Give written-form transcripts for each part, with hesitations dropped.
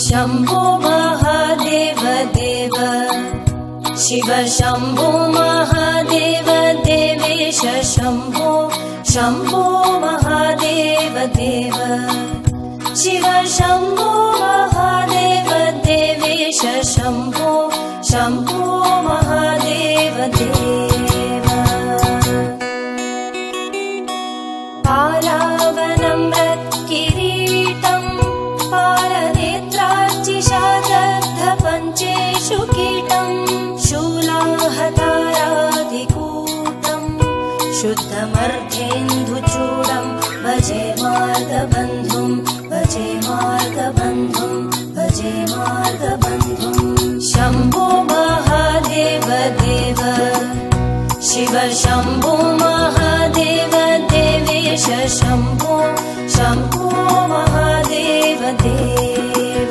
शम्भो महादेव देव शिव शम्भो महादेव देवेश शम्भो शम्भो महादेव देव शिव शम्भो महादेव देवेश शम्भो शम्भो महादेव देव पालावनं रत्किरीटं पालनेत्रार्चिषादग्धपञ्चेषु कीटं शूलाहताराधिकूटं शुद्धमर्धेन्दुचूडं भजे मार्गबन्धुं भजे मार्गबन्धुं भजे मार्गबन्धुं शम्भो महादेव देव शिव शम्भो महादेव देवेश शम्भो शम्भो महादेव देव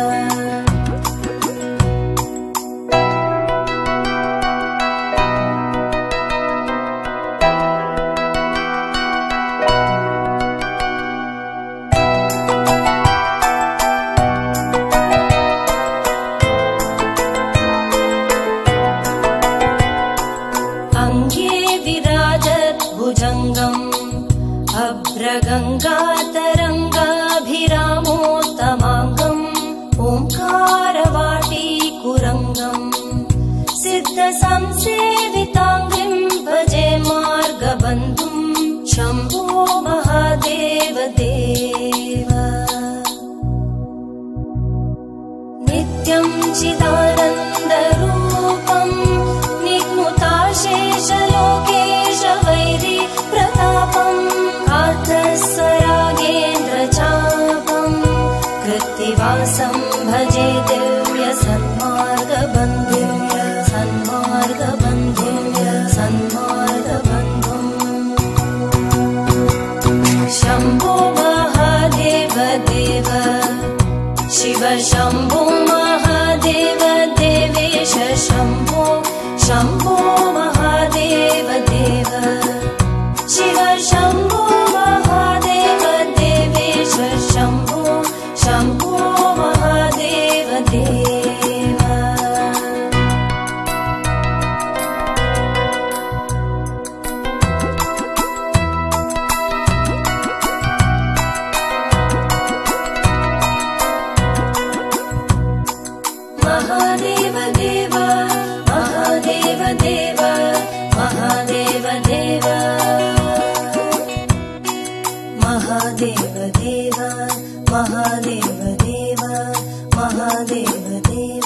अभ्रगङ्गातरङ्गाभिरामोत्तमाङ्गम् ओङ्कारवाटीकुरङ्गम् सिद्धसंसेविताङ्घ्रिं भजे मार्गबन्धुं शम्भो महादेव देव नित्यं चिदानन्दरूपं निघ्नुताशेषलोकेश वैरि प्रतापम् स्वरागेन्द्रचापं कृत्तिवासं भजे दिव्य सन्मार्गबन्धुं सन्मार्गबन्धुं सन्मार्गबन्धुं शम्भो महादेव देव शिव शम्भो महादेव देवेश शम्भो शम्भो महादेव देव शिव शम्भो महादेव देवेश शम्भो शम्भो महादेव देव महादेव देव महादेव देव महादेव देव महादेव देव महादेव देव महादेव देव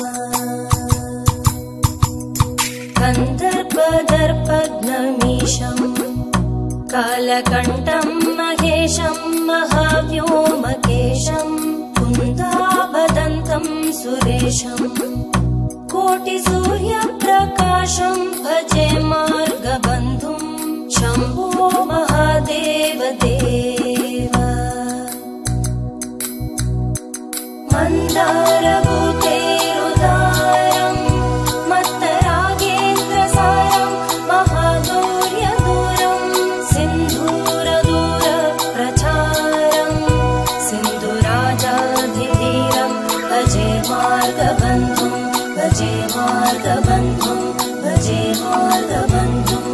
गन्धर्वदर्पघ्नमीशं कालकण्ठं महेशं महाव्योमकेशं कुन्दाभदन्तं सुरेशं कोटिसूर्यप्रकाशं भजे मार्गबन्धुं शम्भो महादेव देव मन्दारभूतेरुदारं मत्तरागेन्द्रसारं महादूर्यदूरं सिन्धूरदूरप्रचारं सिन्धुराजाधिधीरं भजे मार्गबन्धुं भजे मार्गबन्धुं भजे मार्गबन्धुं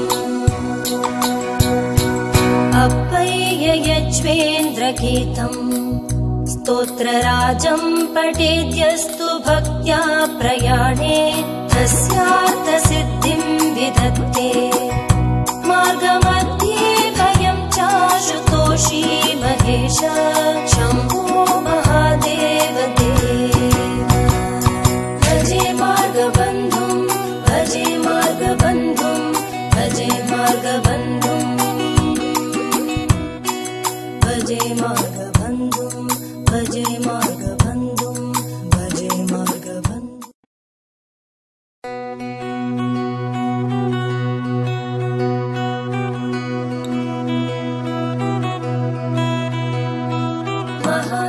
अप्पय्य यज्वेन्द्रगीतम् स्तोत्रराजं पठेद्यस्तु भक्त्या प्रयाणे तस्यार्थसिद्धिं विदत्ते मार्गमध्ये भयं चाशुतोषी महेश शम्भो महादेव देव भजे मार्गबन्धुं भजे मार्गबन्धुं भजे मार्गबन्धुं भजे मार्गबन्धुं भजे मार्गबन्धुं भजे मार्गबन्धुं महा